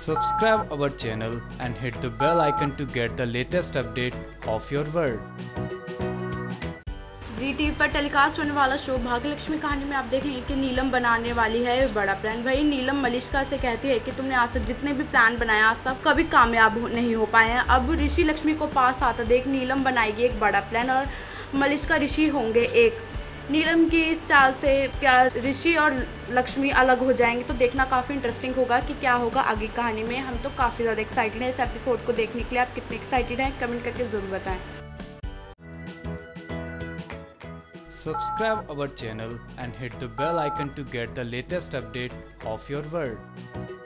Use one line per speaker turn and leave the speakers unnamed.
Subscribe our channel and hit the bell icon to get the latest update of your world.
Zee TV पर telecast होने वाला show Bhagyalakshmi कहानी में आप देखेंगे कि नीलम बनाने वाली है बड़ा प्लान। भाई नीलम मलिष्का से कहती है कि तुमने आज तक जितने भी प्लान बनाए आज तक कभी कामयाब नहीं हो पाए हैं। अब ऋषि लक्ष्मी को पास आता देख नीलम बनाएगी एक बड़ा प्लान और मलिष्का ऋषि होंगे एक। नीलम की इस चाल से क्या ऋषि और लक्ष्मी अलग हो जाएंगे, तो देखना काफ़ी इंटरेस्टिंग होगा कि क्या होगा आगे कहानी में। हम तो काफ़ी ज़्यादा एक्साइटेड हैं इस एपिसोड को देखने के लिए। आप कितने एक्साइटेड हैं कमेंट करके ज़रूर बताएं।
Subscribe our channel and hit the bell icon to get the latest update of your world.